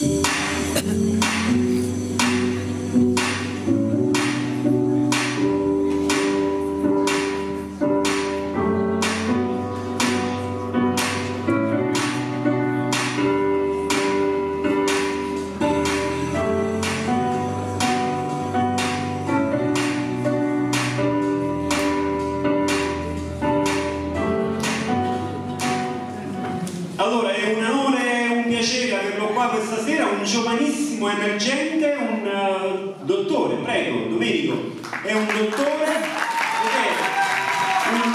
Allora, è un onore e un piacere averlo qua questa sera, un giovanissimo emergente, un dottore, prego, Domenico, è un dottore ed è un...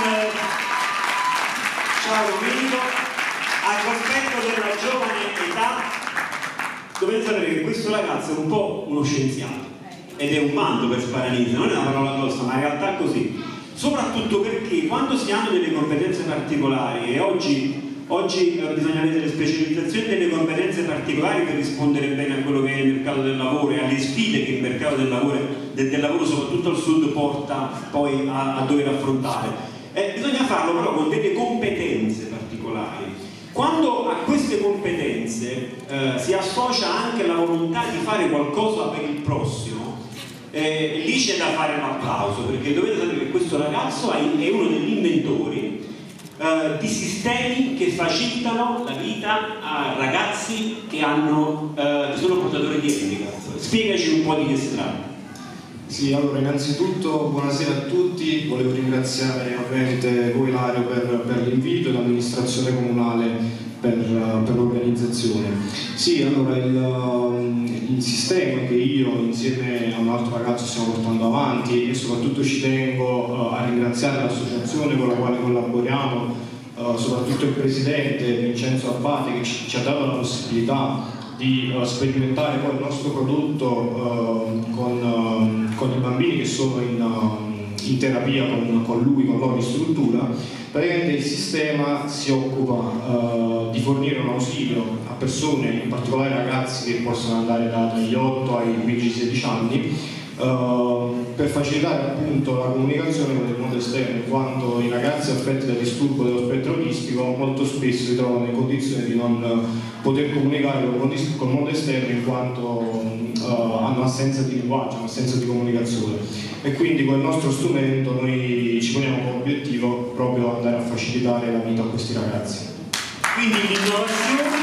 Ciao Domenico, a cospetto della giovane età, dovete sapere che questo ragazzo è un po' uno scienziato ed è un manto per Sparanese, non è una parola tosta, ma in realtà è così, soprattutto perché quando si hanno delle competenze particolari e oggi bisogna avere delle specializzazioni, delle competenze particolari per rispondere bene a quello che è il mercato del lavoro e alle sfide che il mercato del lavoro soprattutto al sud porta poi a dover affrontare. Bisogna farlo però con delle competenze particolari. Quando a queste competenze si associa anche la volontà di fare qualcosa per il prossimo, lì c'è da fare un applauso, perché dovete sapere che questo ragazzo è uno degli inventori di sistemi che facilitano la vita a ragazzi che sono portatori di handicap. Spiegaci un po' di che si tratta. Sì, allora innanzitutto buonasera a tutti, volevo ringraziare ovviamente voi Lario per l'invito e l'amministrazione comunale per l'organizzazione. Sì, allora il sistema che io insieme a un altro ragazzo stiamo portando avanti, e soprattutto ci tengo a ringraziare l'associazione con la quale collaboriamo, soprattutto il presidente Vincenzo Abbate che ci ha dato la possibilità di sperimentare poi il nostro prodotto con i bambini che sono in terapia con lui, con loro in struttura. Praticamente il sistema si occupa di fornire un ausilio a persone, in particolare ragazzi che possono andare dagli 8 ai 15-16 anni, per facilitare appunto la comunicazione con il mondo esterno, in quanto i ragazzi affetti da disturbo dello spettro autistico molto spesso si trovano in condizioni di non poter comunicare con il mondo esterno, in quanto hanno assenza di linguaggio, assenza di comunicazione, e quindi con il nostro strumento noi ci poniamo come obiettivo proprio andare a facilitare la vita a questi ragazzi. Quindi l'innovazione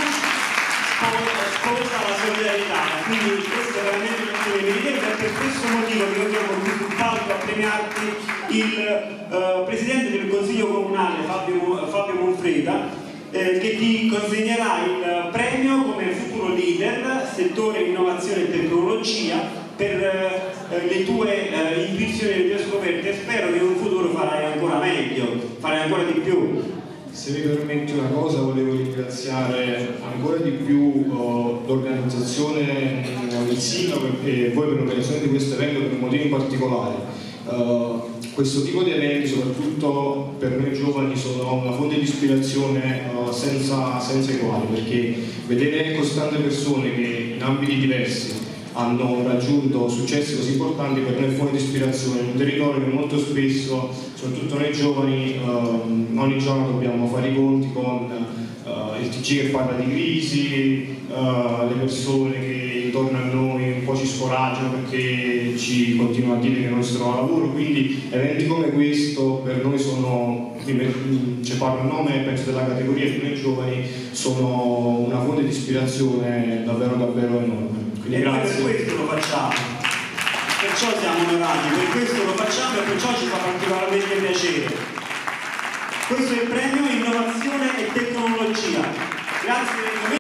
sposa la solidarietà, quindi questo è veramente un azione meritevole, e per questo motivo che io trovo qui sul palco a premiarti il Presidente del Consiglio Comunale Fabio Monfreda, che ti consegnerà il premio come futuro leader settore innovazione e tecnologia per le tue intuizioni e le tue scoperte, e spero che in un futuro farai ancora meglio, farai ancora di più. Se mi permetti una cosa, volevo ringraziare ancora di più l'organizzazione, il sindaco e voi per l'organizzazione di questo evento per un motivo in particolare. Questo tipo di eventi, soprattutto per noi giovani, sono una fonte di ispirazione senza eguali, perché vedere così tante persone che in ambiti diversi hanno raggiunto successi così importanti per noi è fonte di ispirazione in un territorio che molto spesso, soprattutto noi giovani, ogni giorno dobbiamo fare i conti con il TG che parla di crisi, le persone che intorno a noi un po' ci scoraggiano perché ci continuano a dire che non si trova lavoro, quindi eventi come questo per noi sono, cioè parlo a nome penso della categoria di noi giovani, sono una fonte di ispirazione davvero enorme. Quindi grazie. Per questo lo facciamo, perciò siamo onorati, per questo lo facciamo e perciò ci fa particolarmente piacere. Questo è il premio Innovazione e Tecnologia. Grazie.